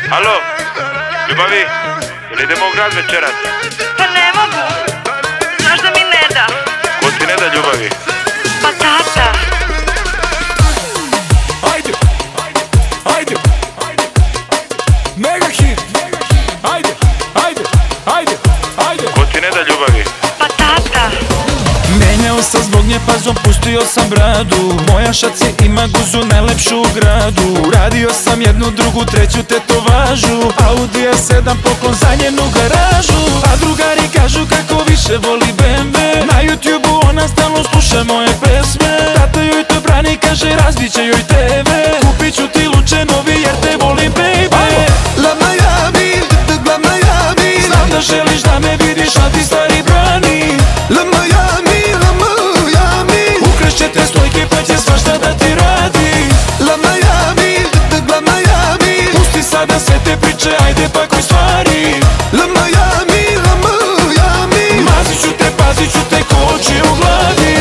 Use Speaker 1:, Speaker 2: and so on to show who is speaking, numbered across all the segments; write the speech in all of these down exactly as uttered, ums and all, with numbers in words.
Speaker 1: Alo, ljubavi, jel idemo u grad večeras?
Speaker 2: Pa ne mogu, znaš da mi ne da.
Speaker 1: Ko ti ne da, ljubavi?
Speaker 2: Pa tata.
Speaker 3: Ajde, ajde, mega hit. Ajde, ajde, ajde, ajde.
Speaker 1: Ko ti ne da, ljubavi?
Speaker 2: Pa tata.
Speaker 3: Menjao sam zbog nje pazom, pustio sam bradu. Moja šaci ima guzu najlepšu u gradu. Uradio sam jednu, drugu, treću tetovažu. Audi A sedam poklon za njenu garažu. A drugari kažu kako više voli B M W. Na YouTubeu ona stalno sluša moje pesme. Tata joj to brani, kaže razbit će joj te ve. Kupit ću ti luče novi jer te volim, baby.
Speaker 4: La Miami, la Miami.
Speaker 3: Znam da želiš da me vidiš, a ti stari brani.
Speaker 4: La Miami, la Miami.
Speaker 3: Ukrašće te stojke pa će svašta da ti radi.
Speaker 4: La Miami, la Miami.
Speaker 3: Pusti sada sve te priče, ajde pakuj stvari.
Speaker 4: La Miami, la Miami.
Speaker 3: Mazit ću te, pazit ću te ko oči u glavi.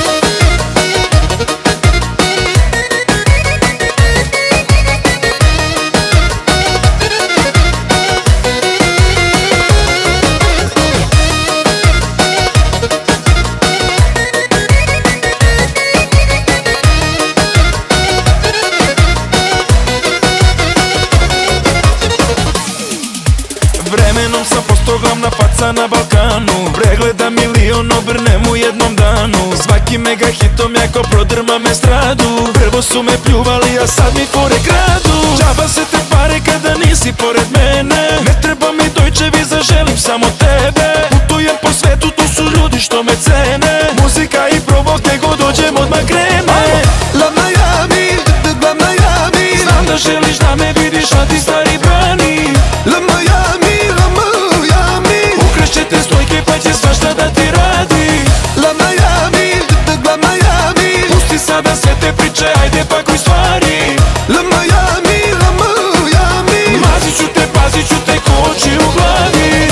Speaker 3: Vremenom sam postao glavna faca na Balkanu. Pregleda milion obrnem u jednom danu. Svaki mega hitom jako prodrma me stradu. Prvo su me pljuvali, a sad mi fore kradu. Džaba se te pare kada nisi pored mene. Ne treba mi Deutsche Visa, želim samo tebe. Putujem po svetu, tu su ljudi što me cene. Muzika i provok, gdje god dođem odmah krene.
Speaker 4: La Miami, la Miami.
Speaker 3: Znam da želiš da me vidiš, a ti stari brani.
Speaker 4: La Miami, la Miami.
Speaker 3: Ukrašće te stojke pa će svašta da ti radi.
Speaker 4: La Miami, la Miami.
Speaker 3: Pusti sada sve te priče, ajde pakuj stvari.
Speaker 4: La Miami, la Miami.
Speaker 3: Mazit ću te, pazit ću te ko oči u glavi.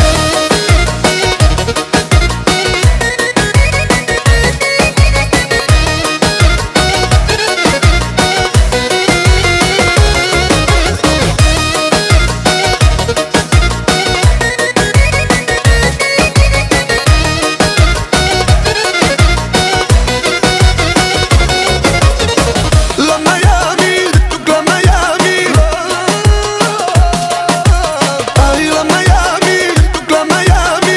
Speaker 4: La Miami, la Miami. Ay, la Miami, la Miami.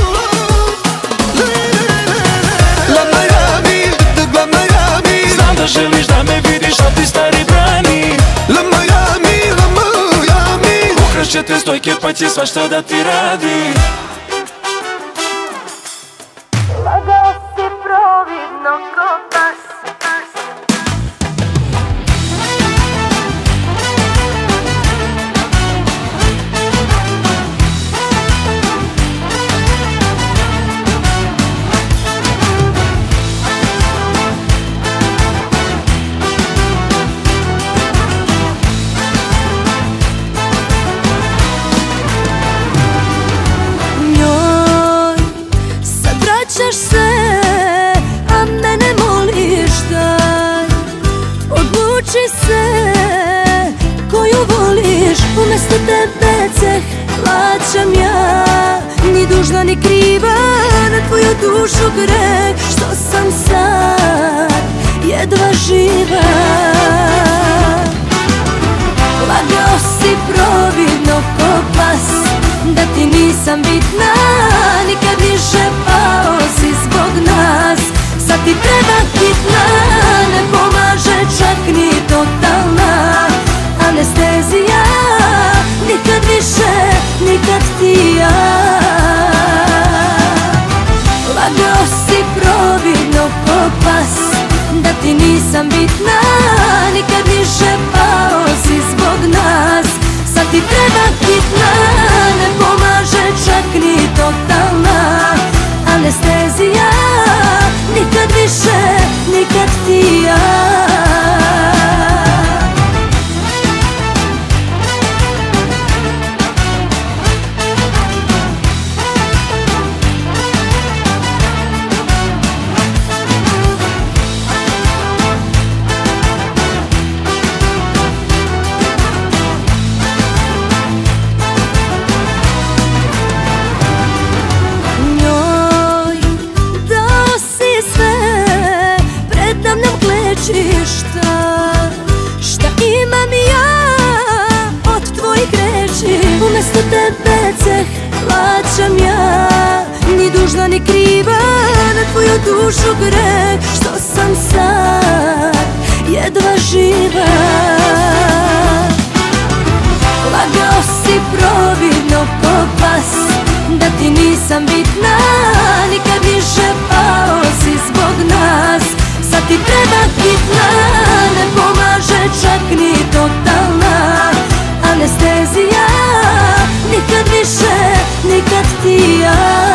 Speaker 4: La Miami, la Miami.
Speaker 3: Znam da želiš da me vidiš, a ti stari brani.
Speaker 4: La Miami, la Miami.
Speaker 3: Ukrašće te stojke pa će svašta da ti radi.
Speaker 2: Lagao si providno ko pas.
Speaker 5: Njoj sad vraćaš se, a mene moliš da odluči se koju voliš. Umesto tebe ceh plaćam ja, ni dužna ni kriva, na tvoju dušu greh što sam sad jedva živa. Lagao si providno ko pas, da ti nisam bitna, nikad više pao si zbog nas. Sad ti treba hitna, ne pomaže čak ni totalna anestezija. Nikad više, nikad ti ja. Lagao si providno ko pas, da ti nisam bitna, nikad više pao si zbog nas. Sad ti treba hitna, ne pomaže čak ni totalna anestezija. Nikad više, nikad ti ja. dušu greh, što sam sad jedva živa. Lagao si providno ko pas, da ti nisam bitna, nikad više pao si zbog nas. Sad ti treba hitna, ne pomaže čak ni totalna anestezija. Nikad više, nikad ti ja.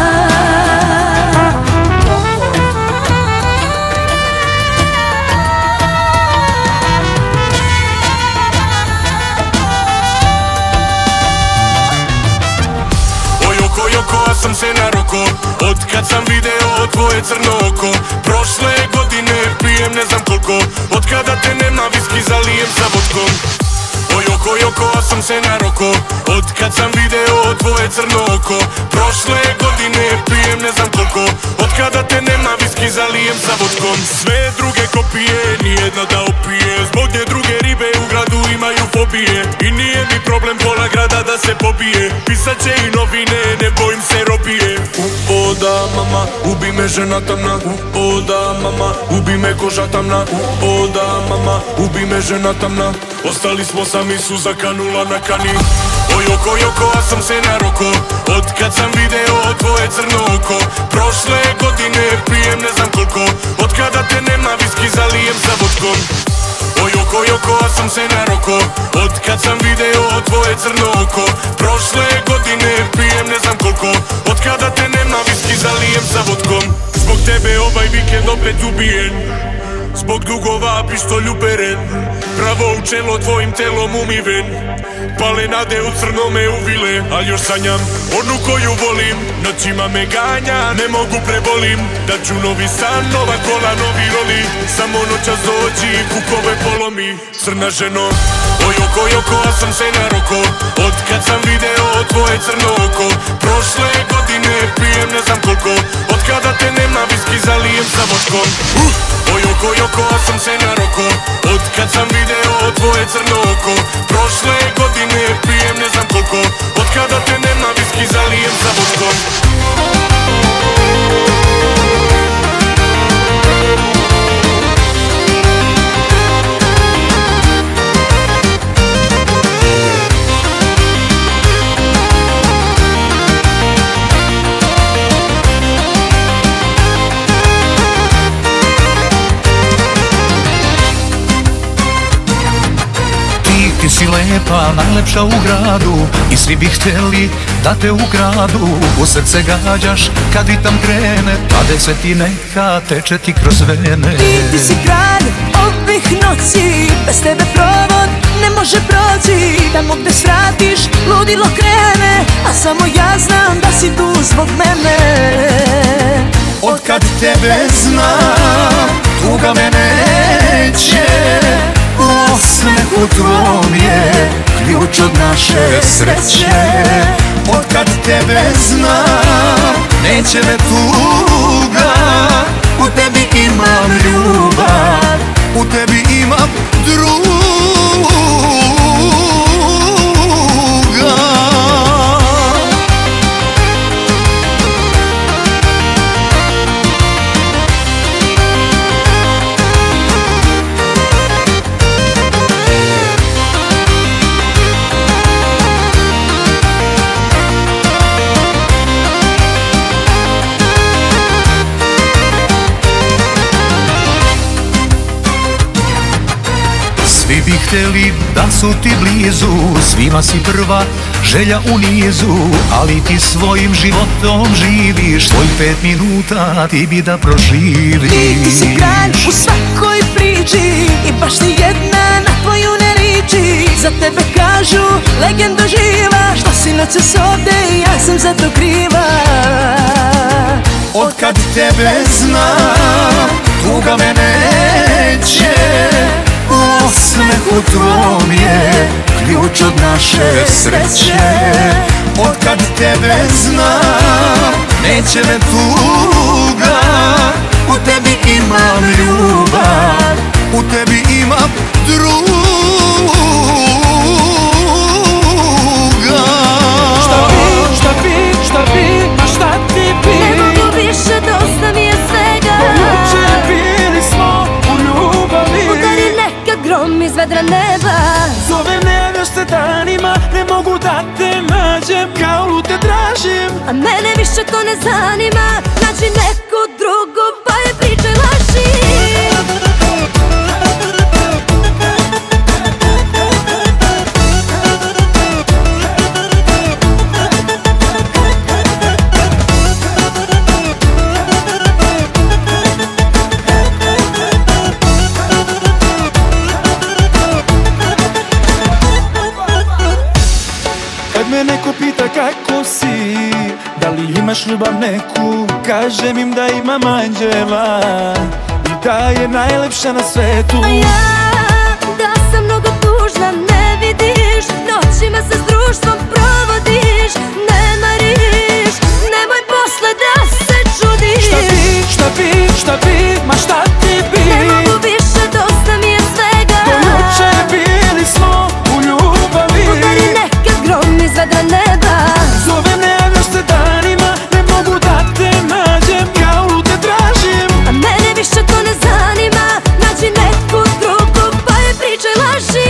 Speaker 6: Joko, sam se naroko, od kad sam video tvoje crno oko. Prošle godine pijem ne znam koliko, od kada te nema viski zalijem sa vodkom. O Joko, Joko, sam se naroko, od kad sam video tvoje crno oko. Prošle godine pijem ne znam koliko, od kada te nema viski zalijem sa vodkom. Sve druge kopije, nijedna da opije, zbog nje druge ribe u gradu imaju fobije. I nije mi problem pola grada da se pobije, pisat će i novine, ne bojim se robije. U oda mama, ubi me žena tamna. U oda mama, ubi me koža tamna. U oda mama, ubi me žena tamna. Ostali smo sami, suza kanula na kani. O Joko, Joko, a sam se naroko, od kad sam video tvoje crno oko. Prošle godine pijem ne znam koliko, od kada te nema viski zalijem sa vodkom. O Joko, Joko, a sam se naroko, od kad sam video tvoje crno oko. Prošle godine pijem ne znam koliko, od kada te nema viski zalijem sa vodkom. Zbog tebe ovaj vikend opet ubijen, zbog dugova pištolj uperen, pravo u čelo tvojim telom umiven. Pale nade u crnome uvile, al još sanjam onu koju volim. Noćima me ganja, ne mogu prebolim, da ću novi san, nova kola, novi roli. Samo noćas dođi, kukove polomi, crna ženo. O Joko, Joko, a sam se naroko, od kad sam video tvoje crno oko. Prošle godine pijem ne znam koliko, od kada te nema viski zalijem sa vodkom. uh! O Joko, Joko, a sam se naroko, od kad sam video tvoje crno oko. Prošle godine pijem ne znam koliko, od kada te nema viski zalijem sa vodkom.
Speaker 3: Ti si lepa, najlepša u gradu i svi bi htjeli da te ukradu. U srce gađaš kad ritam krene, pade se ti neka, teče ti kroz vene.
Speaker 5: Ti, ti si kralj ovih noći, bez tebe provod ne može proći. Tamo gde svratiš, ludilo krene, a samo ja znam da si tu zbog mene.
Speaker 3: Od kad tebe znam, tuga me neće, u osmehu tvom je ključ od naše sreće. Od kad tebe znam, neće me tuga, u tebi imam ljubav, u tebi imam druga. Svi bi htjeli da su ti blizu, svima si prva želja u nizu. Ali ti svojim životom živiš, svoj pet minuta ti bi da proživiš.
Speaker 5: Ti, ti si kralj u svakoj priči i baš ni jedna na tvoju ne liči. Za tebe kažu legenda živa, što si noćas ovde i ja sam za to kriva.
Speaker 3: Od kad tebe znam, tuga me neće, u osmehu tvom je ključ od naše sreće. Od kad tebe znam, neće me tuga, u tebi imam ljubav, u tebi imam druga. Šta bi, šta bi, šta bi, a šta ti bi?
Speaker 5: Ne mogu više, dosta mi je svega.
Speaker 3: nađem, kao lud te tražim.
Speaker 5: A mene više to ne zanima, nađi neku drugu pa je pričaj laži.
Speaker 3: Kad me neko pita kako si, da li imaš ljubav neku, kažem im da imam anđela i da je najlepša na svetu.
Speaker 5: A ja, da sam mnogo tužna, ne vidiš, noćima se s društvom provodiš, ne mariš, nemoj posle da se čudiš.
Speaker 3: Šta bi, šta bi, šta bi, ma šta ti bi?
Speaker 5: Ne mogu više, dosta mi je svega.
Speaker 3: Do juče bili smo u ljubavi.
Speaker 5: Udari nekad grom iz vedra neba.
Speaker 3: Zovem ne javljaš se danima, ne mogu da te nađem, kao lud te tražim.
Speaker 5: A mene više to ne zanima, nađi neku drugu pa je pričaj laži.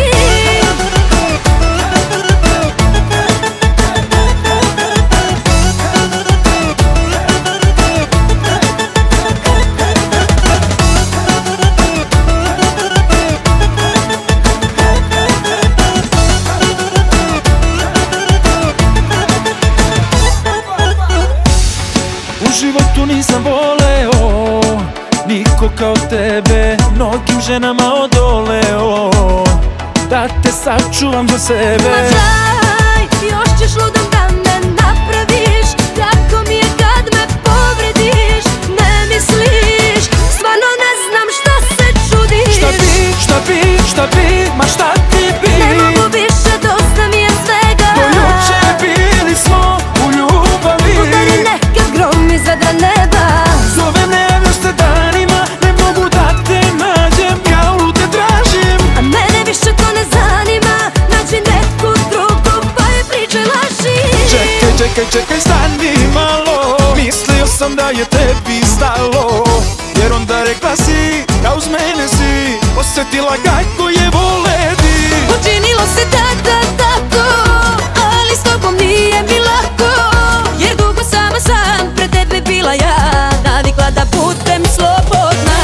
Speaker 3: U životu nisam voleo niko kao tebe, mnogim ženama odoleo, da te sačuvam za sebe.
Speaker 5: Ma daj, još ćeš ludom da me napraviš, jako mi je kad me povrediš, ne misliš, stvarno ne znam šta se čudiš.
Speaker 3: Šta bi, šta bi, šta bi, ma šta ti bi?
Speaker 5: Ne mogu više, dosta mi je svega.
Speaker 3: Do juče bili smo u ljubavi.
Speaker 5: Udari nekad grom iz vedra neba.
Speaker 3: Zovem ne javljaš se danima, ne mogu da te nađem, kao lud te tražim.
Speaker 5: A mene više to ne zanima, nađi neku drugu pa je pričaj laži.
Speaker 3: Čekaj, čekaj, čekaj, stani malo, mislio sam da je tebi stalo, jer onda rekla si, da uz mene si osjetila kako je voleti.
Speaker 5: Učinilo se tada tako, ali s tobom nije mi lako, jer dugo sama sam pred tebe bila ja, navikla da budem slobodna.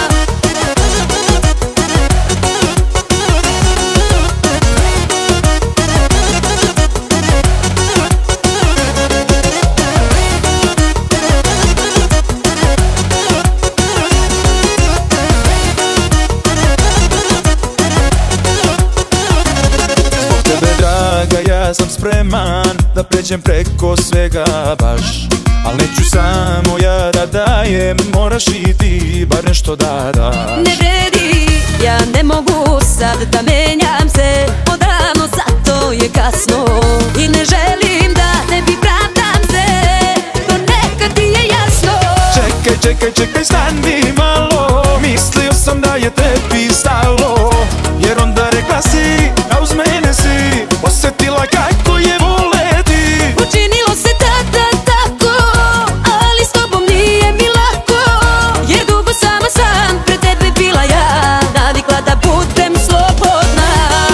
Speaker 3: Zbog tebe, draga, ja sam spreman da pređem preko svega baš, al neću samo ja da dajem, moraš i ti bar nešto da daš.
Speaker 5: Ne vredi, ja ne mogu sad da menjam se, odavno zato je kasno i ne želim da tebi pravdam se, to neka ti je jasno.
Speaker 3: Čekaj, čekaj, čekaj, stani malo, mislio sam da je tebi stalo, jer onda rekla si, a uz mene si osjetila kako je voleti.
Speaker 5: Učinilo se tada tako, ali s tobom nije mi lako, jer dugo sama sam pred tebe bila ja, navikla da budem slobodna.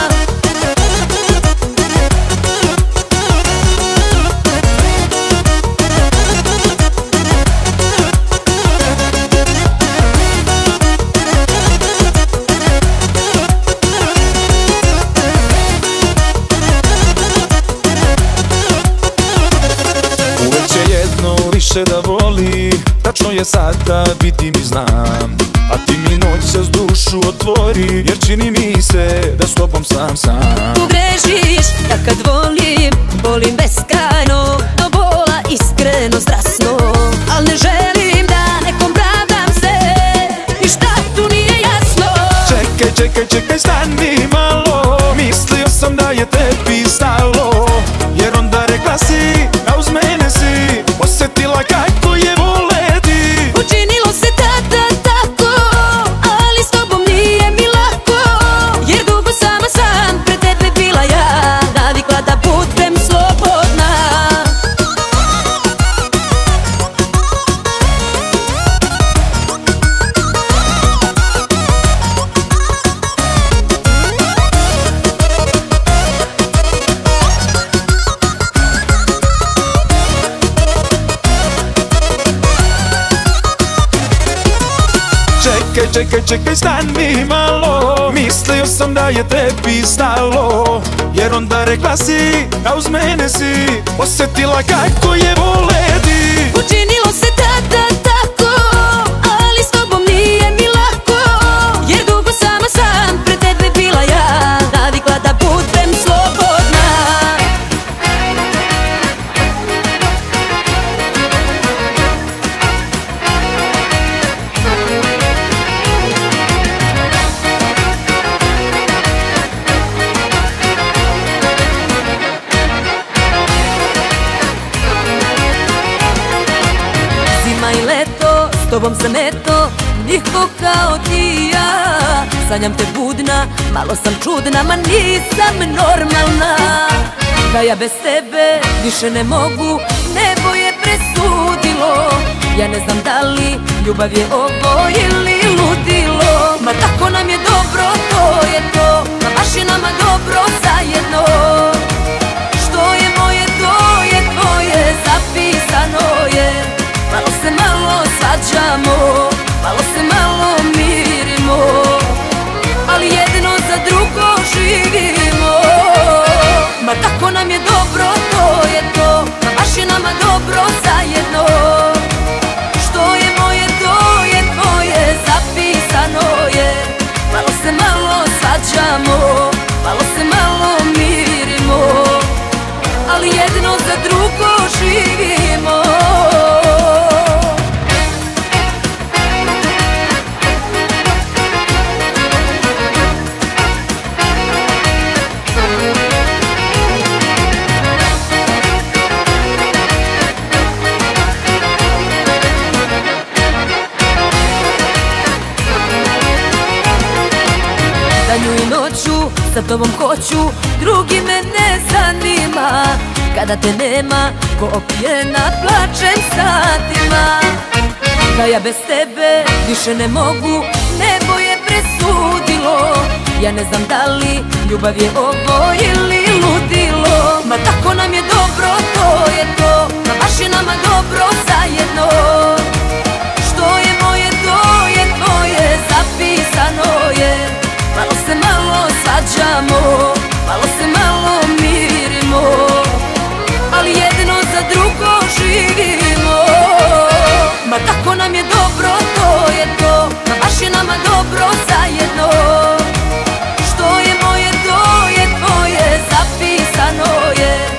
Speaker 3: Uvek će jedno više da voli, tačno je sada, vidim i znam, a ti mi noćas dušu otvori, jer čini mi se da s tobom sam sam.
Speaker 5: Pogrešiš da kad volim, volim beskrajno, do bola iskreno, strasno, al ne želim da nekom pravdam se, i šta tu nije jasno.
Speaker 3: Čekaj, čekaj, čekaj, stani malo, mislio sam da je tebi stalo, jer onda rekla si, a uz mene si osjetila kako je voleti.
Speaker 5: Učinilo se tada tako, ali s tobom nije mi lako, jer dugo sama sam pred tebe bila ja, navikla da budem slobodna.
Speaker 3: čekaj, čekaj, stani malo. Mislio sam da je tebi stalo, jer onda rekla si, a uz mene si osjetila kako je voleti.
Speaker 5: Učinilo se tada tako, ali s tobom nije mi lako, jer dugo sama sam pred tebe bila ja, navikla da budem slobodna. Zima i leto, s tobom sam eto, niko kao ti ja. Sanjam te budna, malo sam čudna, ma nisam normalna. Da ja bez tebe više ne mogu, nebo je presudilo. Ja ne znam da li ljubav je ovo ili ludilo. Ma tako nam je dobro, to je to, ma baš je nama dobro zajedno. Što je moje, to je tvoje, zapisano je. Malo se malo svađamo, malo se malo mirimo, ali jedno za drugo živimo. Ma tako nam je dobro, to je to, ma baš je nama dobro zajedno. Što je moje, to je tvoje, zapisano je. Malo se malo svađamo, malo se malo mirimo, ali jedno za drugo živimo. Danju i noću sa tobom hoću, drugi me ne zanima. Kada te nema, ko opijena plačem satima. Da ja bez tebe više ne mogu, nebo je presudilo. Ja ne znam da li ljubav je ovo ili ludilo. Ma tako nam je dobro, to je to, ma baš je nama dobro zajedno. Što je moje, to je tvoje, zapisano je. Malo se malo svađamo, malo se malo mirimo, ali jedno za drugo živimo. Ma tako nam je dobro, to je to, ma baš je nama dobro zajedno. Što je moje, to je tvoje, zapisano je.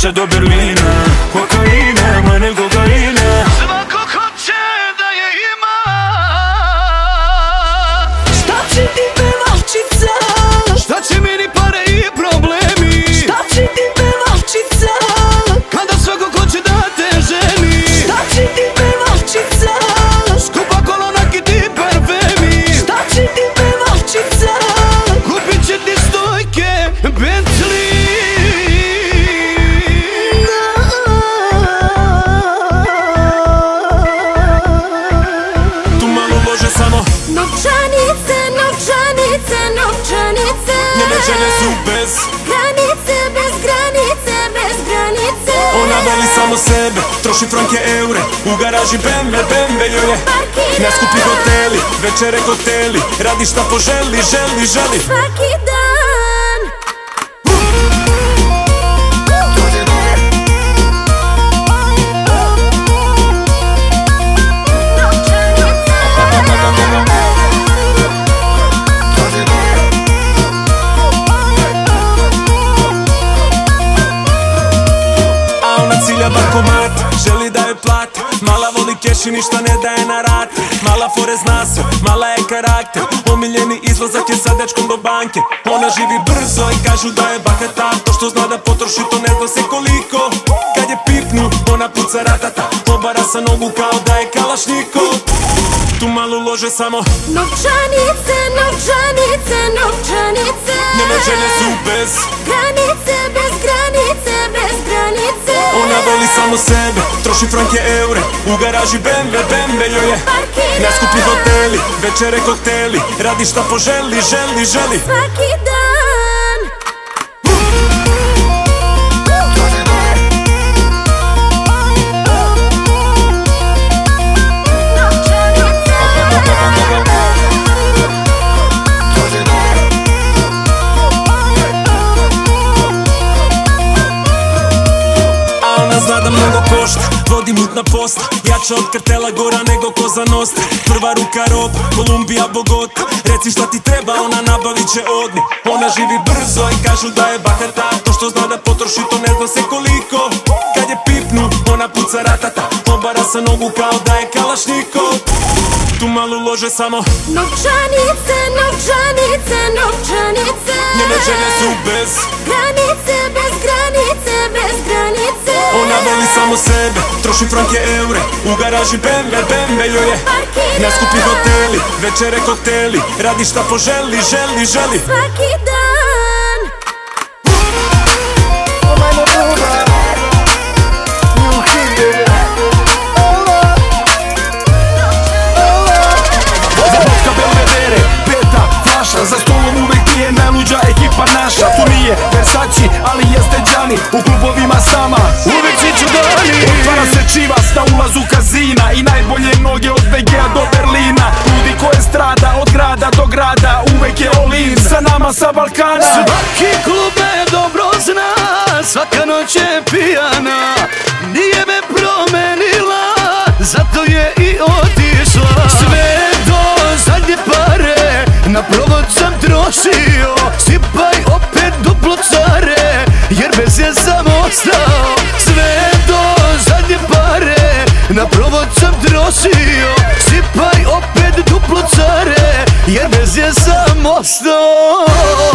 Speaker 3: Beća do Berlina, kokaina, mane kokaina.
Speaker 4: Svako hoće da je ima.
Speaker 5: Šta će ti pevačica?
Speaker 4: Šta će meni pare i problemi?
Speaker 5: Šta će ti pevačica?
Speaker 4: Kada svako hoće da te ženi.
Speaker 5: Šta će ti pevačica?
Speaker 4: Skupa kolonaki ti parfemi.
Speaker 5: Šta će ti pevačica?
Speaker 4: Kupit će ti stojke Bentley.
Speaker 3: Tu malo lože samo
Speaker 5: Novčanice, novčanice, novčanice.
Speaker 3: njene želje su bez
Speaker 5: Granice, bez granice, bez granice.
Speaker 3: Ona voli samo sebe, troši franke, eure. U garaži bembe, bembe joj je. Na skupi hoteli, večere hoteli. Radi šta poželi, želi, želi.
Speaker 5: Svaki dan.
Speaker 3: A ona cilja bankomat, želi da je plati. Mala voli keš i ništa ne daje na rat. Mala fore zna se, mala je karakter. Omiljeni izlazak je sa dečkom do banke. Ona živi brzo i kažu da je bahata. To što zna da potroši to ne zna se koliko. Kad je pipnu, ona puca ratata. Obara sa nogu kao da je kalašnjikov. Tu malo lože samo
Speaker 5: Novčanice, novčanice, novčanice.
Speaker 3: njene želje su bez
Speaker 5: Granice, bez granice, bez granice.
Speaker 3: Ona voli samo sebe, troši franke, eure. U garaži bembe, bembe joj je. Na skupi hoteli, večere kokteli. Radi šta poželi, želi, želi.
Speaker 5: Svaki dan.
Speaker 3: A ona zna da mnogo košta, vodi mutna posta. Jača od kartela, gora nego Koza Nostra. Prva ruka rob, Kolumbija, Bogota. Reci šta ti treba, ona nabavit će odni. Ona živi brzo i kažu da je bahata. To što zna da potroši to ne zna se koliko. Kad je pipnu, ona puca ratata. Obara sa nogu kao da je kalašnjikov. Tu malo lože samo
Speaker 5: Novčanice, novčanice, novčanice.
Speaker 3: njene želje su bez
Speaker 5: Granice, bez granice, bez granice.
Speaker 3: Ona voli samo sebe, troši franke, eure. U garaži bembe, bembe joj je. Na skupi hoteli, večere kokteli. Radi šta poželi, želi, želi.
Speaker 5: Svaki dan.
Speaker 3: Vodka Belvedere, peta flaša. Za stolom uvek pije najluđa ekipa naša. Tu nije Versace, ali jeste Gianni. U klubovima sama, uvek čiću dani. Otvara se čivas na ulazu kazina. I najbolje noge od B G-a do Berlina. Ljudi koje strada, od grada do grada. Uvek je all in, sa nama sa Balkana.
Speaker 4: Svaki klub me dobro zna. Svaka noć je pijana. Nije me promenila, zato je i otišla. Sve do zadnje pare na provod sam trošio. Sipaj opet duplo care, jer bez je sam ostao. Sve do zadnje pare na provod sam trošio. Sipaj opet duplo care, jer bez je sam ostao.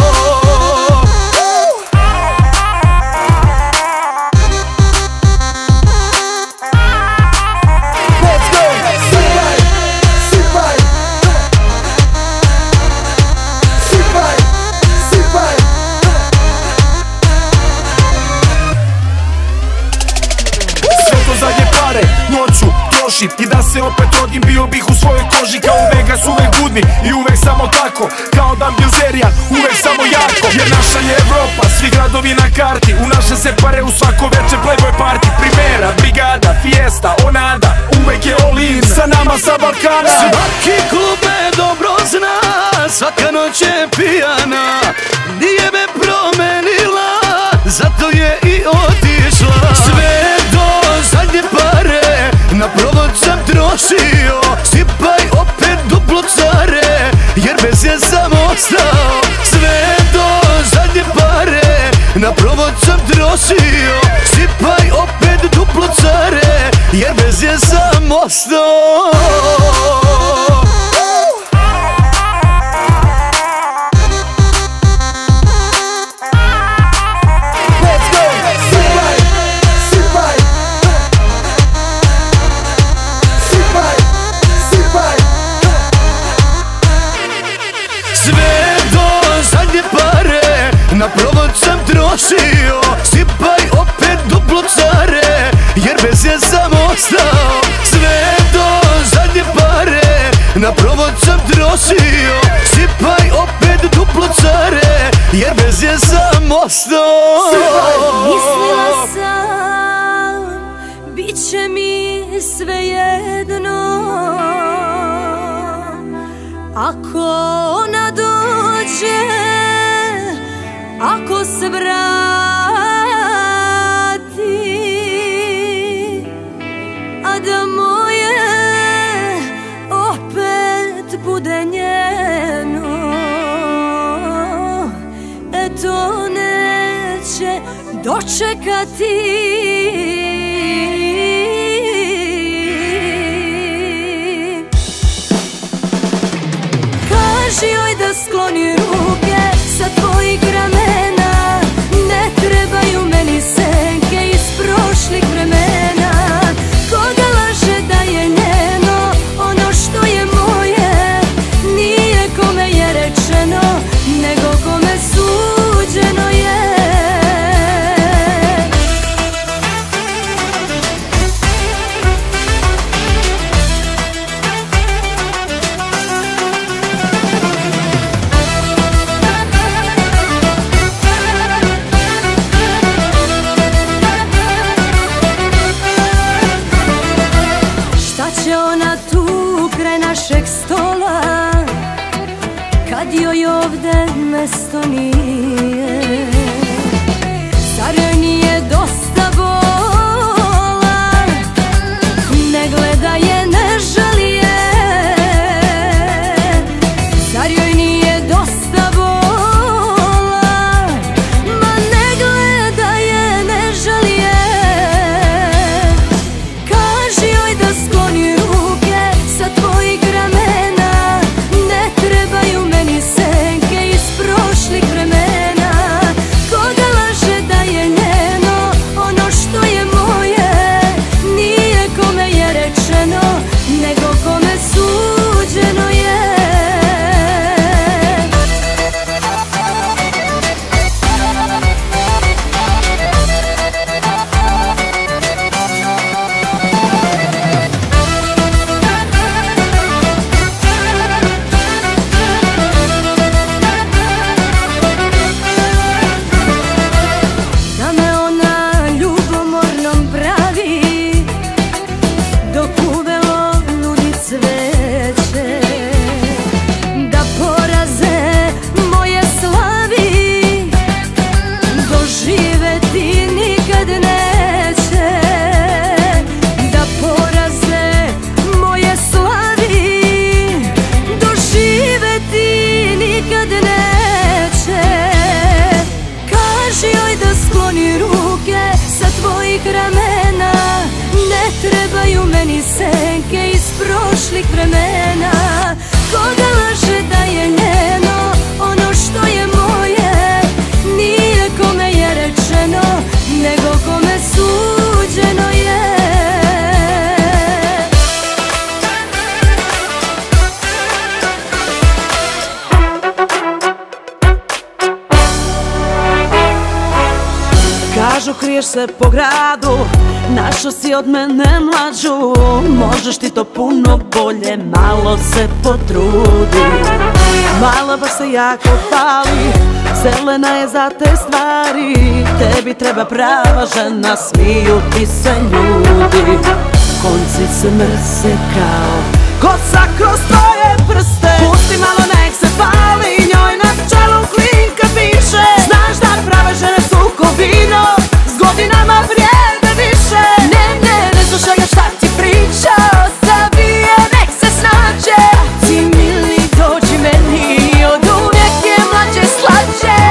Speaker 3: Noću trošim i da se opet rodim, bio bih u svojoj koži. Kao Vegas, uvek budni i uvek samo tako. Kao Dan Bilzerian, uvek samo jako. Jer naša je Evropa, svi gradovi na karti. U naše se pare u svako večer Playboy party. Primera, brigada, fiesta, onada. Uvek je all in, sa nama sa Balkana.
Speaker 4: Svaki klub me dobro zna. Svaka noć je pijana. Nije me promenila, zato je i otišla. Sve do zadnje pare na provod sam trošio. Sipaj opet duplo care, jer bez je sam ostao. Sve do zadnje pare na provod sam trošio. Sipaj veze sam ostao. Na provod sam trošio, sipaj opet duplo care, jer bez je sam ostao. Sve do zadnje pare, na provod sam trošio, sipaj opet duplo care, jer bez je sam ostao.
Speaker 5: Mislila sam, bit će mi svejedno, ako ona dođe, ako se vrati, a da moje opet bude njeno, e to neće dočekati. Kaži joj da skloni ruke sa tvojih ramena, ne trebaju meni senke iz prošlih vremena. Koga laže da je njeno, ono što je moje, nije kome je rečeno, nego kome suđeno je. Našeg stola, kad joj ovde mesto nije, zar joj nije dosta bola, ne gleda je, ne žali je, zar joj nije dosta bola, ma ne gleda je, ne žali je. Kaži joj da skloni ruke sa tvojih ramena, ne trebaju meni senke iz prošlih vremena. Koga laže da je njeno, ono što je moje, nije kome je rečeno, nego kome suđeno je. Ramena, ne trebaju meni senke iz prošlih vremena. Koga laže da je njeno, ono što je moje, nije kome je rečeno, nego kome suđeno je.
Speaker 7: Kažu kriješ se po gradu, našo si od mene mlađu. Možeš ti to puno bolje, malo se potrudi. Mala baš se jako pali, zelena je za te stvari. Tebi treba prava žena, smiju ti se ljudi. Konci se mrse kao kosa kroz tvoje prste. Pusti malo nek se pali, njoj na čelu klinka piše. Znaš da prave žene su ko vino, s godinama vrijede više. Ne, ne, ne slušaj ga šta ti pričao, zavije nek se snađe. Ti mili dođi meni, od uvijek je mlađe slađe.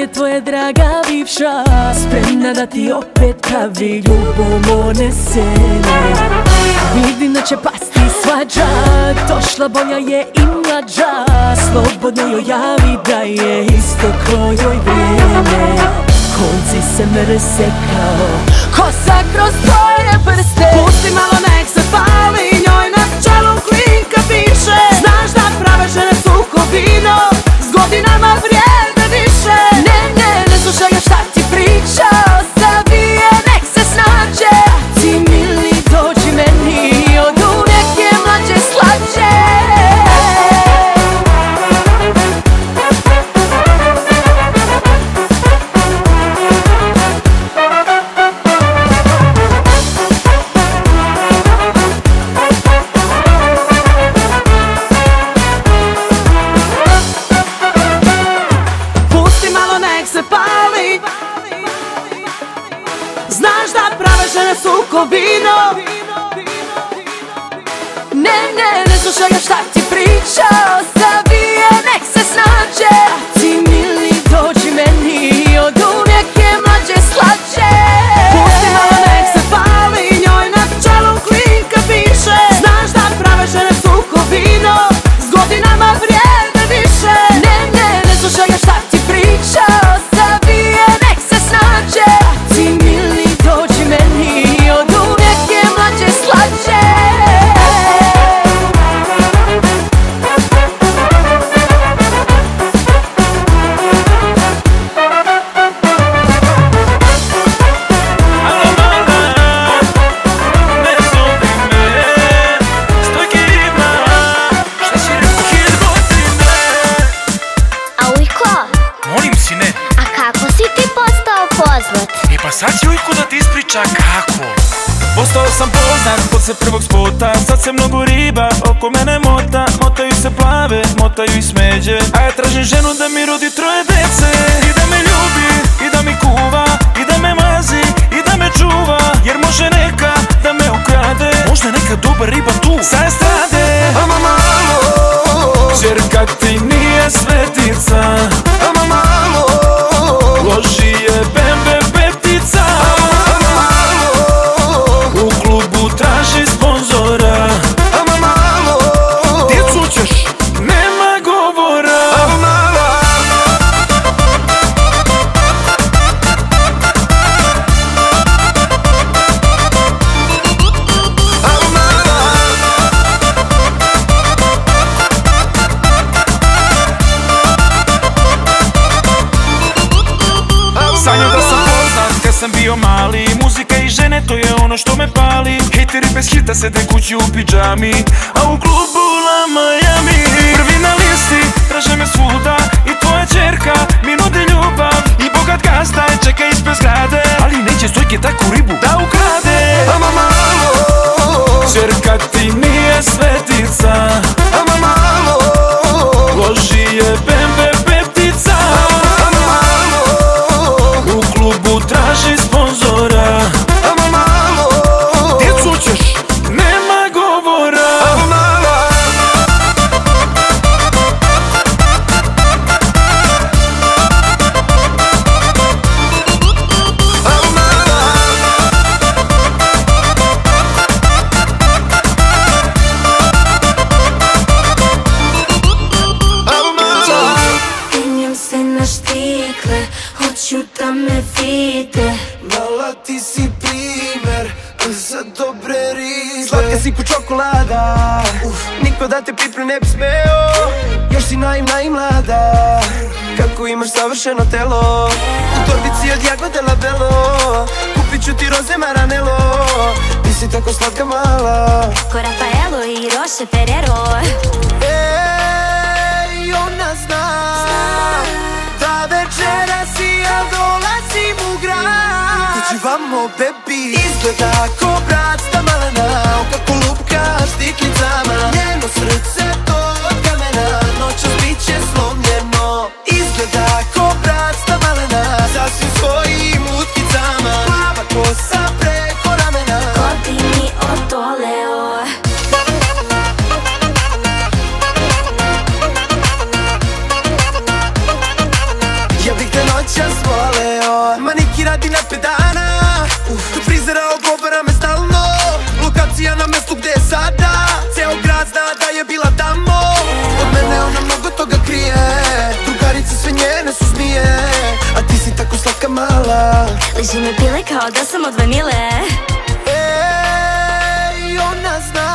Speaker 5: je tvoja draga bivša spremna da ti opet pravi ljubomorne scene. Vidim da će pasti svađa, došla bolja je i mlađa, slobodno joj javi da je isteklo joj vrijeme. Konci se mrse kao kosa kroz tvoje prste. Pusti malo nek se pali, njoj na čelu klinka piše. Znaš da prave žene su ko vino, s godinama vrijede više. Ne, ne, ne slušaj ga šta ti priča, ostavi je nek se snađe. Ti mili dođi meni, od uvijek je mlađe slađe. Vino. Ne, ne, ne slušaj ga šta ti priča, ostavi je nek se snađe. A ti mili dođi meni, od uvijek je mlađe slađe. Pusti malo nek se pali, njoj na čelu klinka piše. Znaš da prave žene su ko vino, s godinama vrijede više. Ne, ne, ne slušaj ga šta ti priča, ostavi je nek se snađe. A ti mili dođi meni,
Speaker 3: sad će ujku da ti ispriča kako. Postao sam poznat posle prvog spota, sad se mnogo riba oko mene mota. Motaju se plave, motaju i smeđe, a ja tražim ženu da mi rodi troje dece. I da me ljubi, i da mi kuva, i da me mazi, i da me čuva. Jer može neka da me ukrade, možda neka dobar riba tu sa estrade. Ama malo, čerka ti nije svetica. Ama malo, loži je bembe petica. U klubu traži sponzora. Ama malo, djecu ćeš, nema govora. Ama malo, sanjao da sam poznat kad sam bio mali. Muzika i žene to je ono što me pali. Hejteri bez hita sede kući u pidžami, a u klubu La Miami. Prvi na listi, traže me svuda, i tvoja čerka mi nudi ljubav. I bogat gazda je čeka ispred zgrade, ali neće stojke takvu ribu da ukrade. Ama malo, čerka ti nije svetica. Ama malo, loži je bembe petica. Traži sponzora. Ama malo, djecu ćeš, nema govora. Ama malo, ama malo, ama malo.
Speaker 5: Penjem se na štikle, hoću da me vide.
Speaker 4: Mala ti si primer za dobre ribe. Slatka si ko čokolada, uf, niko da te pipne ne bi smeo. Još si naivna i mlada, kako imaš savršeno telo. U torbici od jagode labelo, kupit ću ti roze maranelo. Ti si tako slatka mala,
Speaker 5: ko Rafaelo i Roše Ferrero.
Speaker 4: Ej, ona zna da večeras ja dolazim u grad. Dođi vamo, baby, izgleda ko bratska malena. Kako lupka štiklicama, njeno srce to od kamena. Noćas bit će slomljeno, izgleda ko bratska malena. Sasvim svojim utkicama, plava kosa preko ramena.
Speaker 5: Ko bi mi odoleo?
Speaker 4: Ja bih te noća
Speaker 8: radi na pedana. Do frizera ogovara me stalno. Lokacija na mestu gde je sada. Ceo grad zna da je bila tamo. Od mene ona mnogo toga krije. Drugarice sve njene su zmije. A ti si tako slatka mala.
Speaker 5: Liži me pile kao da sam od vanile.
Speaker 8: Ej, ona zna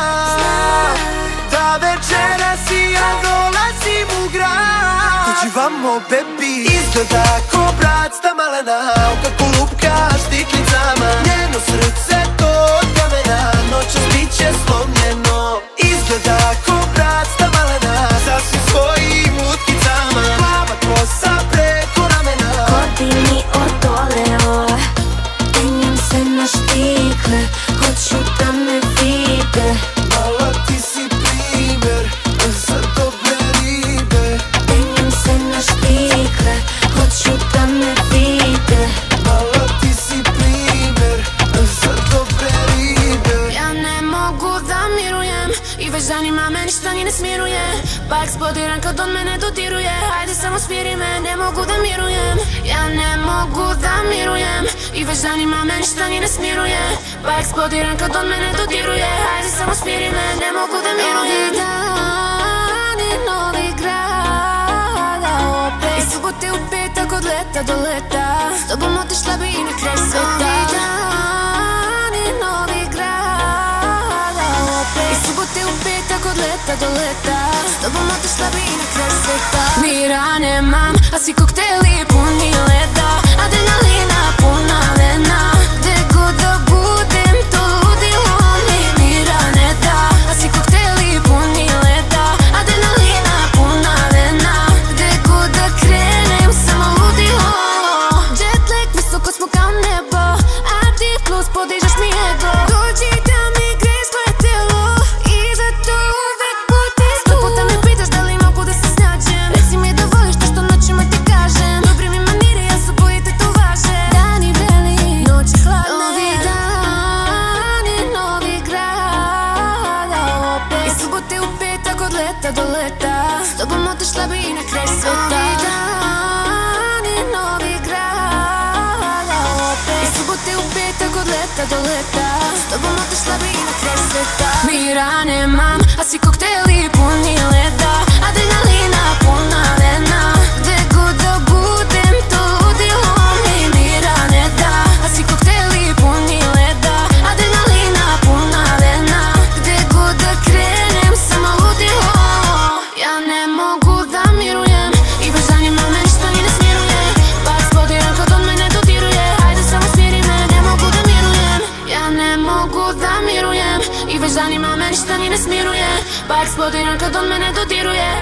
Speaker 8: da večeras i ja dolazim u grad. Dođi vamo, baby. Izgleda ko bratsta malena. Oka ko lupka štiklicama. Njeno srce to od kamena. Noćas bit će slomljeno. Izgleda ko bratsta malena. Sasvim svojim utkicama. Plava kosa preko ramena.
Speaker 5: Ko bi mi odoleo. Penjem se na štikle. Hoću da me vide.
Speaker 8: Mala ti si primer za dobre ribe.
Speaker 5: Penjem se na štikle. Hoću da me vide.
Speaker 8: Mala ti si primer za dobre ribe.
Speaker 9: Ja ne mogu da mirujem i već danima me ništa ni ne smiruje. Pa eksplodiram kad on mene dodiruje. Hajde samo smiri me, ne mogu da mirujem. Ja ne mogu da mirujem i već danima me ništa ni ne smiruje. Pa eksplodiram kad on mene dodiruje. Hajde samo smiri me, ne mogu da mirujem. Novi dan i novi grad, a opet i subote u petak od leta do leta. S tobom otišla bi i na kraj sveta. Novi dan i novi grad, a opet i subote u petak od leta do leta. S tobom otišla bi i na kraj sveta. Mira nemam, a svi kokteli puni leda. Adrenalina puna vena. Gde god da budem to ludilo mi mira ne da. A svi kokteli puni leda. Adrenalina puna vena. Gde god da krenem samo ludilo. Jet lag, visoko smo kao nebo. A ti plus podižeš mi ego. Dođi da mi greš tvoje telo i za to uvek budeš tu. Sto puta me pitaš da li mogu da se snađem. Reci mi da voliš to što noćima ti kažem. Dobri mi maniri, ja su boji tetovaže. Dani beli, noći hladne. Novi dan i novi grad, a opet i subote u petak od leta do leta. S tobom otišla bi i na kraj sveta. Novi dan i novi grad, a opet i subote u petak od leta do leta. S tobom otišla bi i na kraj sveta. Mira nemam, a svi kokteli puni leda. Adrenalina puna vena. Gde god da budem to ludilo mi mira ne da. A svi kokteli puni leda. Adrenalina puna vena. Gde god da krenem samo ludilo. Ja ne mogu da mirujem i već danima me ništa ni ne smiruje. Pa eksplodiram kad on mene dodiruje. Hajde samo smiri me, ne mogu da mirujem. Ja ne mogu da mirujem i već danima me ništa ni ne smiruje. Pa eksplodiram kad on mene dodiruje.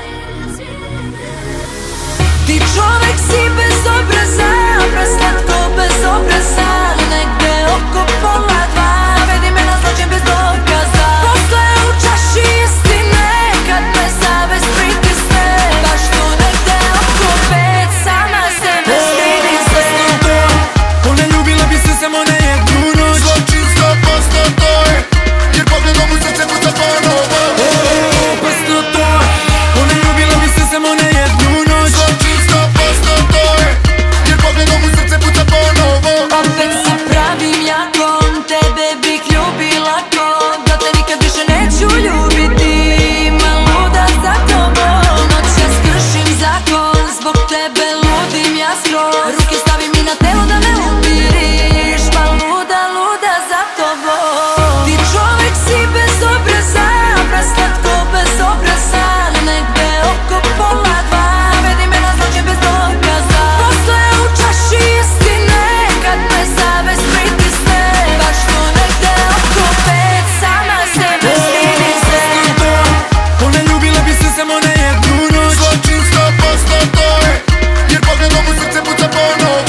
Speaker 5: Ti čovek si bez obraza, preslatko bez obraza. Negde oko pola dva, vedi me na zločin bez dokaza. Posle u čaši istine, kad me savest pritisne. Baš tu negde oko pet, sama se ne stidi se.
Speaker 3: Ona ljubila bi se samo na jednu noć.
Speaker 6: Zločin sto posto to je, jer pogledom u srce puca ponovo.
Speaker 3: Opasno to je, ona ljubila bi se samo na jednu noć.
Speaker 6: Zločin sto posto to je, jer pogledom u srce puca ponovo.
Speaker 5: Opet se pravim jakom, tebe bih ljubila ko. Da te nikad više neću ljubiti, ima luda za tobom. Noćas kršim zakon, zbog tebe ludim ja skroz. Ruke stavim i na telo da me umiriš, pa luda, luda za tobom. Ti čovek si bez obraza, preslatko bez obraza. Negde oko pola dva, vedi me na zločin bez dokaza. Posle u čaši istine, kad me savest pritisne. Baš tu negde oko pet, sama se ne stidi se.
Speaker 3: Ona ljubila bi se samo na jednu noć.
Speaker 6: Zločin sto posto to je, jer pogledom u srce puca ponovo.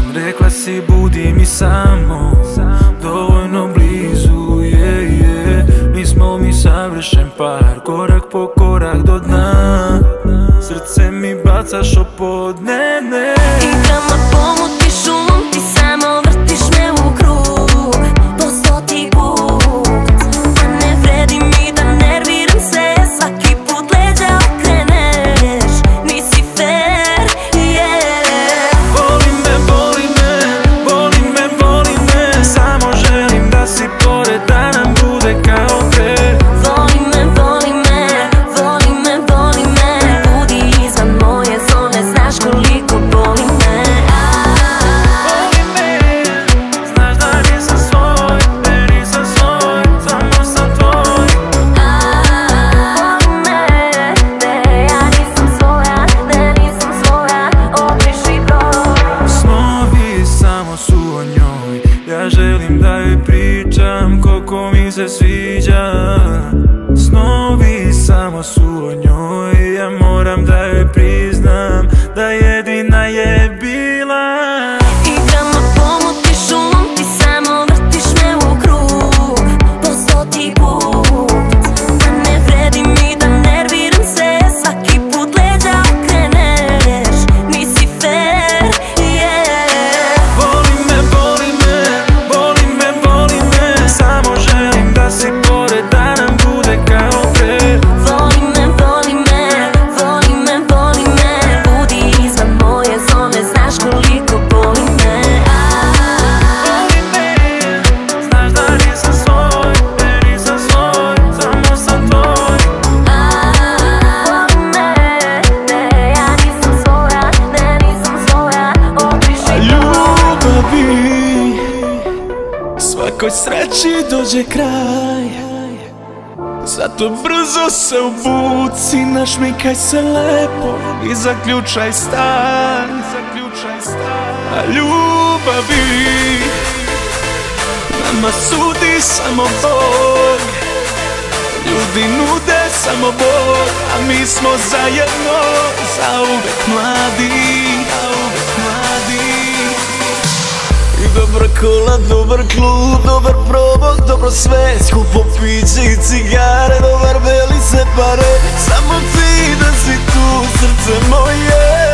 Speaker 3: Rekla si budi mi samo dovoljno blizu, yeah, yeah. Nismo mi savršen par, korak po korak do dna. Srce mi bacaš o podne.
Speaker 5: Igrama pomutiš um, ti samo vrtiš me u krug po stoti put. A ne vredi mi da nerviram se, svaki put leđa okreneš. Nisi fair, yeah.
Speaker 3: Voli me, voli me, voli me, voli me. Samo želim da si pored, da nam bude kao pre.
Speaker 5: Voli me, voli me, voli me, voli me. Budi izvan moje zone, znaš koliko boli me.
Speaker 3: Voli me, znaš da nisam svoj, ne nisam svoj, samo sam tvoj.
Speaker 5: Voli me, ne, ja nisam svoja, ne, nisam svoja, obriši broj.
Speaker 3: Snovi samo su o njoj, ja želim da joj pričam koliko mi se sviđa. Snovi samo su o njoj, ja moram da joj priznam da jedina je bila.
Speaker 5: Igrama pomutiš um, ti samo vrtiš me u krug po stoti put. A ne vredi mi da nerviram se, svaki put leđa okreneš. Nisi fair, yeah.
Speaker 3: Voli me, voli me, voli me, voli me. Samo želim da si pored, da nam bude kao pre.
Speaker 5: Voli me, voli me, voli me, voli me. Budi izvan moje zone, znaš koliko boli me.
Speaker 3: Voli me, znaš da nisam svoj, ne nisam svoj, samo sam tvoj.
Speaker 5: Voli me, ne, ja nisam svoja, ne, nisam svoja, obriši
Speaker 3: Ljubavi, svakoj sreći dođe kraj, zato brzo se obuci, našminkaj se lepo i zaključaj stan. A ljubavi, nama sudi samo Bog. Ljudi nude samo Bog, a mi smo zajedno, zauvek mladi, zauvek mladi.
Speaker 4: I dobra kola, dobar klub, dobar probok, dobro sve. Skupo piće i cigare, dobar beli se pare. Samo ti da si tu, srce moje.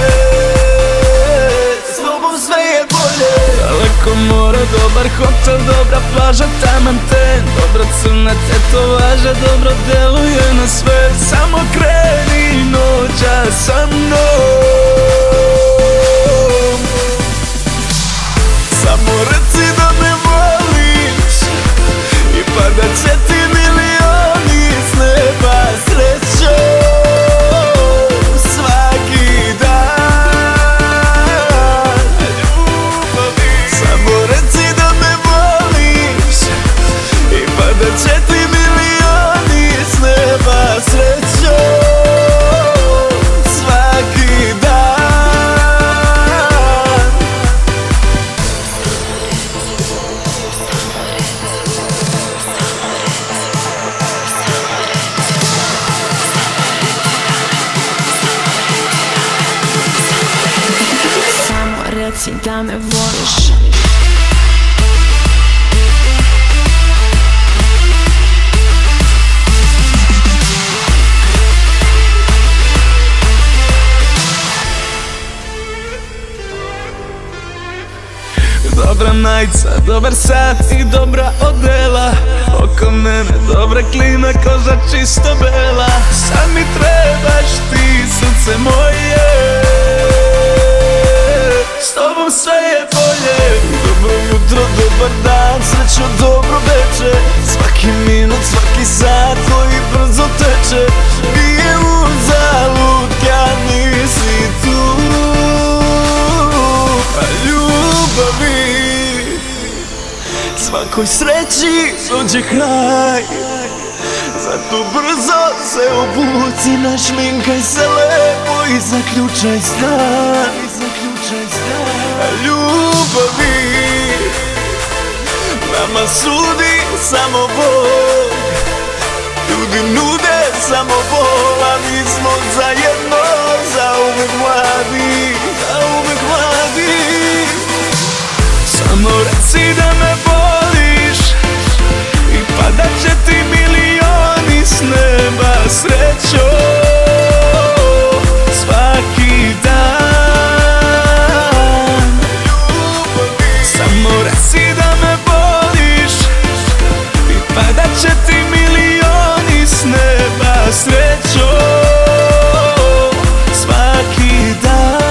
Speaker 4: S tobom sve je bolje.
Speaker 3: Daleko more, dobar hotel, dobra plaža, taman ten. Dobra crna tetovaža, dobro deluje na sve. Samo kreni noća sa mnom.
Speaker 4: Samo reci da me voliš i padat će ti milioni s neba srećom svaki dan. Ljubavi, samo reci da me voliš i padat će ti milioni s neba srećom svaki dan.
Speaker 5: Samo reci da me voliš.
Speaker 3: Dobra majica, dobar sat i dobra odela. Oko mene dobra klima, koža čisto bela. Sad mi trebaš ti, srce moje. S tobom sve je bolje.
Speaker 4: Dobro jutro, dobar dan, srećo, dobro veče. Svaki minut, svaki sat koji brzo teče. Nije uzalud kad nisi tu. A ljubavi, svakoj sreći dođe kraj. Zato brzo se obuci, našminkaj se lepo i zaključaj stan. A ljubavi, nama sudi samo Bog. Ljudi nude samo bol, a mi smo zajedno zauvek mladi, zauvek mladi.
Speaker 3: reci da me voliš i padat će ti milioni s neba srećo svaki dan. Samo reci da me voliš i padat će ti milioni s neba srećo svaki dan.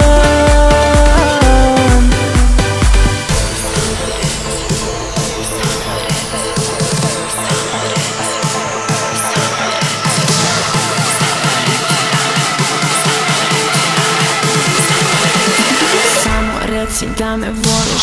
Speaker 9: Samo reci da me voliš.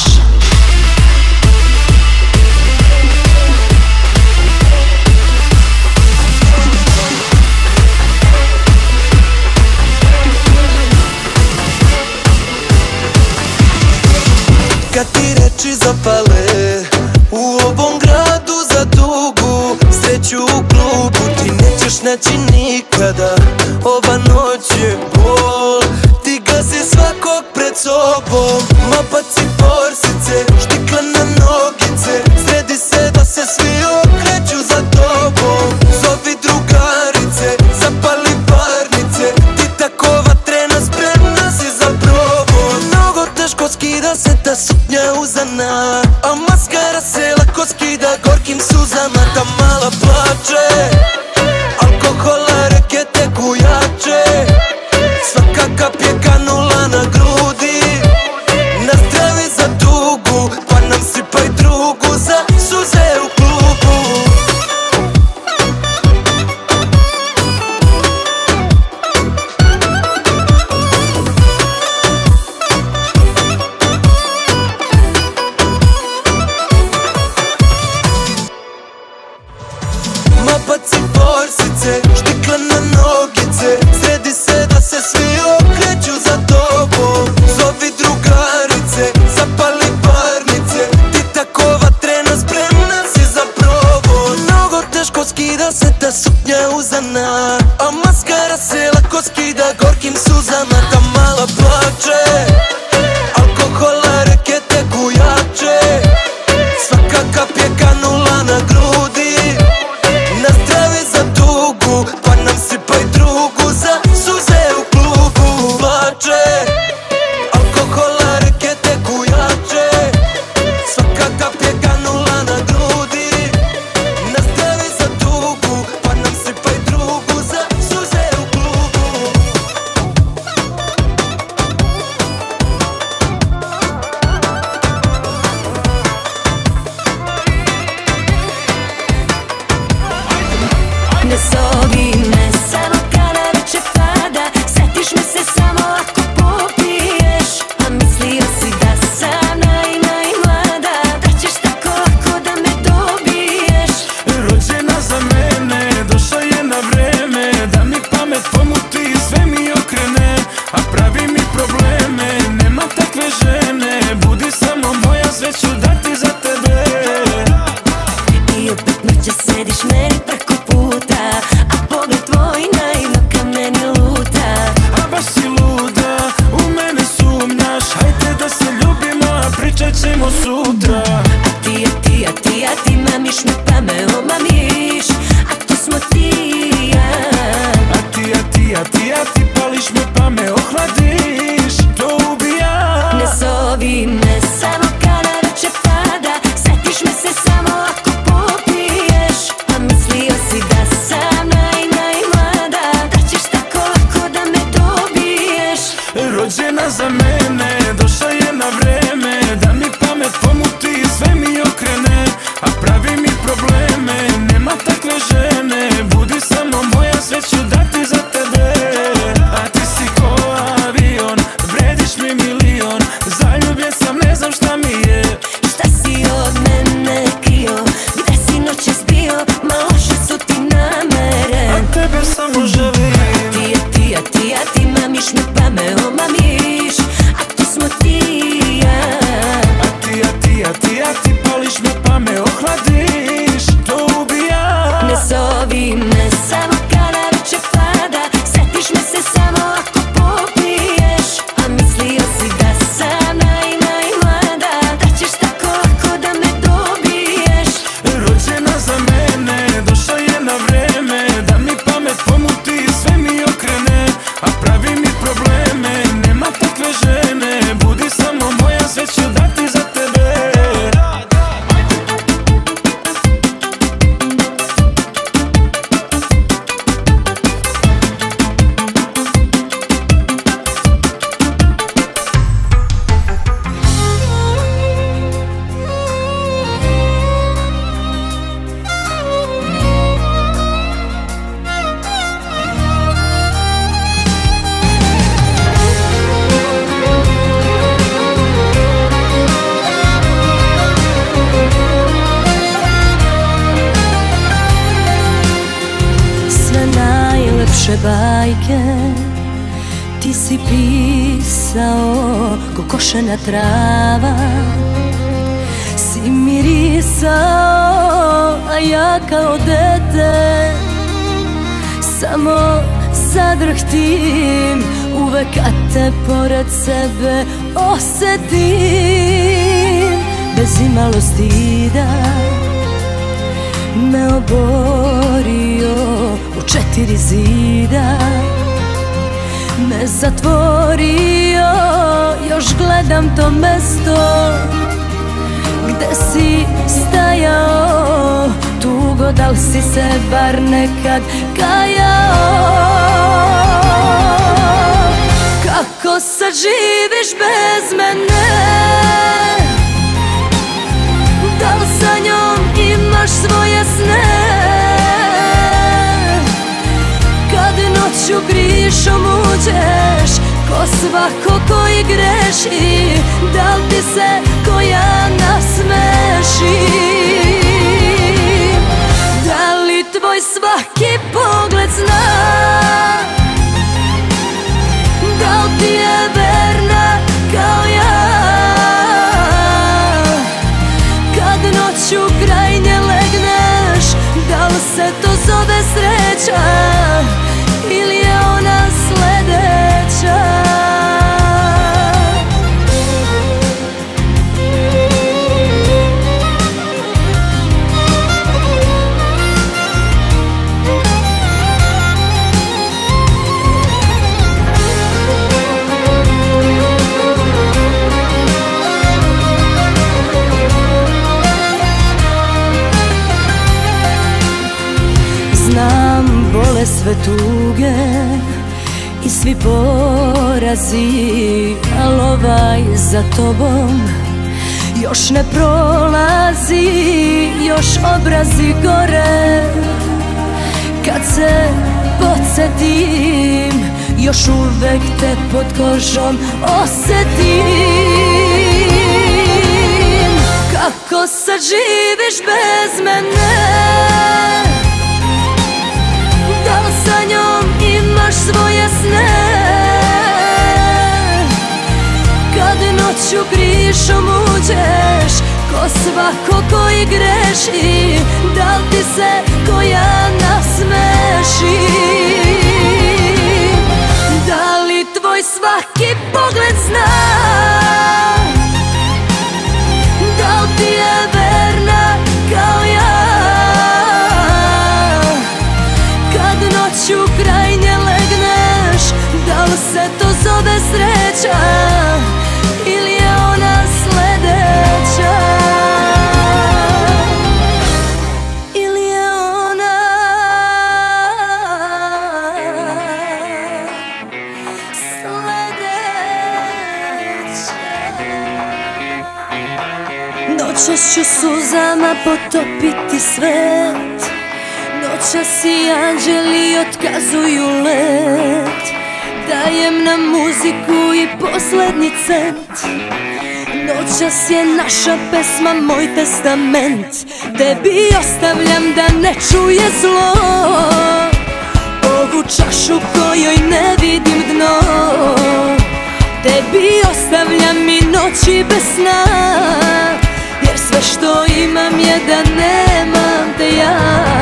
Speaker 8: Kad ti reči zapale u ovom gradu za dugu sreću u klubu ti nećeš naći nikada. Ova noć je bol, ti gazi svakog pred sobom. Mapaci porsice, štikle na nogice, sredi se da se svi okreću za tobom. Zovi drugarice, zapali parnice, ti tako vatrena spremna si za probom. Mnogo teško skida se ta suknja uzana, a maskara se lako skida gorkim suzama. Ta mala plače, alkohola reke teku jače, svaka kap je kanula na grudi. Nazdravi za tugu, pa nam sipaj drugu za suze u klubu. Mapaci porsice, štikle na nogice, sredi se da se svi okreću za tobom. Zovi drugarice, zapali parnice, ti tako vatrena spremna si za probom. Mnogo teško skida se ta suknja uzana, a maskara se lako skida gorkim suzama. Ta mala plače, alkohola reke teku jače, svaka kap je kanula na grudi. Nazdravi za tugu, pa nam sipaj drugu za suze u klubu. Plače, alkohola reke teku jače, svaka kap je kanula na grudi. Nazdravi za tugu, pa nam sipaj drugu za suze u klubu.
Speaker 5: Ne zovi me samo kada večer pada, setiš me se samo ako popiješ. A mislio si da sam naivna i mlada, da ćeš tako lako da me dobiješ.
Speaker 3: Rođena za mene, došla je na vreme, da mi pamet pomuti i sve mi okrene. A pravi mi probleme, nema takve žene, budi samo moja, sve ću dati za tebe.
Speaker 5: I opet noće sediš meni preko puta, a pogled tvoj naivno ka meni luta.
Speaker 3: A baš si luda, u mene sumnjaš, hajde da se ljubimo, a pričat ćemo sutra.
Speaker 5: A ti, a ti, a ti, a ti mamiš me pa me omamiš, a to smo ti i ja.
Speaker 3: A ti, a ti, a ti, a ti pališ me pa me ohladiš, to ubija.
Speaker 5: Ne zovi me samo kada večer pada, setiš me se samo ako popiješ. A mislio si da sam naivna i mlada, da ćeš tako lako da me dobiješ.
Speaker 3: Rođena za mene, došla je na vreme, da mi pamet pomuti i sve mi okrene. A pravi mi problem
Speaker 5: naše bajke ti si pisao ko košena trava, si mirisao, a ja kao dete samo zadrhtim uvek kad te pored sebe osetim. Bez imalo stida me oborio u četiri zida, me zatvorio, još gledam to mesto gde si stajao tugo, da li si se bar nekad kajao? Kako sad živiš bez mene? Da li sa njom imaš svoje sne? Kad noću krišom uđeš ko svako koji greši, da li ti se koja nasmeši? Da li tvoj svaki pogled zna? Da li ti je verna kao ja? Kad noću kraj nje legneš, da li se to zove sreća ili je ona sledeća? Znam, bole sve tuge i svi porazi, al ovaj za tobom još ne prolazi, još obrazi gore. Kad se podsjetim, još uvek te pod kožom osetim. Kako sad živiš bez mene? Da li sa njom imaš svoje sne? Kad noću krišom uđeš ko svako koji greši, da li ti se koja nasmeši? Da li tvoj svaki pogled zna? Da li ti je verna kao ja? Noću kraj nje legneš, da li se to zove sreća ili je ona sledeća? Ili je ona sledeća? Noćas ću suzama potopiti svet, noćas i anđeli otkazuju let, dajem na muziku i poslednji cent. Noćas je naša pesma moj testament, tebi ostavljam da ne čuje zlo ovu čašu kojoj ne vidim dno. Tebi ostavljam i noći bez sna, jer sve što imam je da nemam te ja.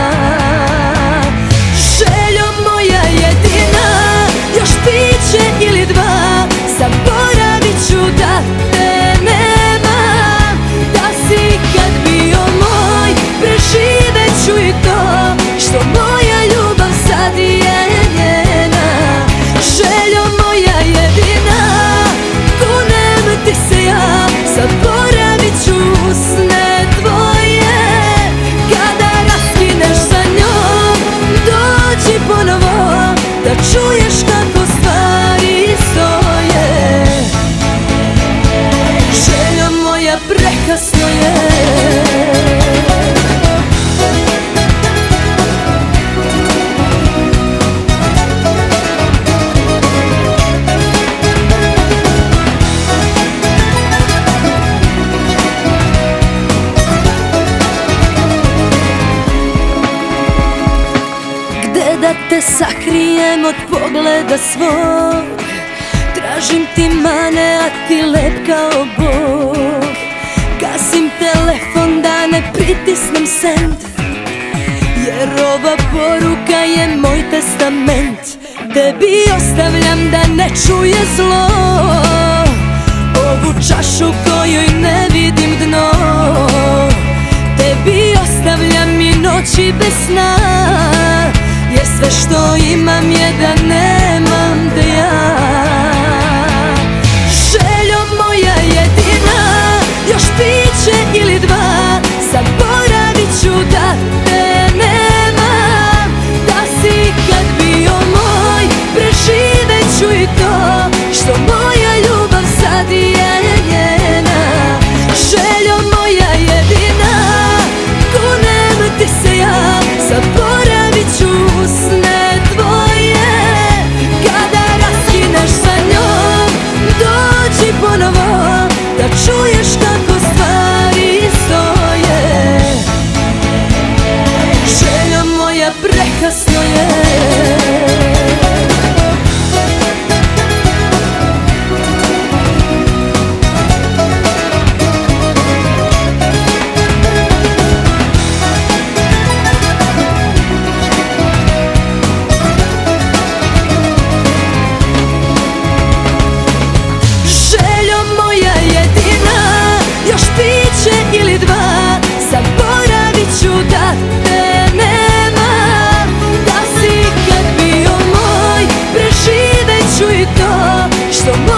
Speaker 5: Željo moja jedina, još piće ili dva, zaboravit ću da te nemam. Da si kad bio moj, preživet ću i to što moja ljubav sad je njena. Željo moja jedina, kunem ti se ja, zaboravit ću sne tvoje. Kada raskineš sa njom, dođi ponovo da čuješ kako stvari stoje. Želja moja prekasno je. te sakrijem od pogleda svog. Tražim ti mane, a ti lep kao Bog. Gasim telefon da ne pritisnem send, jer ova poruka je moj testament. Tebi ostavljam da ne čuje zlo ovu čašu kojoj ne vidim dno. Tebi ostavljam i noći bez sna, jer sve što imam je da nemam te ja. Željo moja jedina, još piće ili dva, zaboravit ću da te nemam. Da si kad bio moj, preživet ću i to što moja ljubav sad je njena. Željo moja jedina, kunem ti se ja, zaboravit ću sne tvoje. Kada raskineš sa njom, dođi ponovo da čuješ kako stvari stoje. Željo moja, prekasno je. Ili dva, zaboravit ću da te nemam. Da si kad bio moj, preživet ću i to što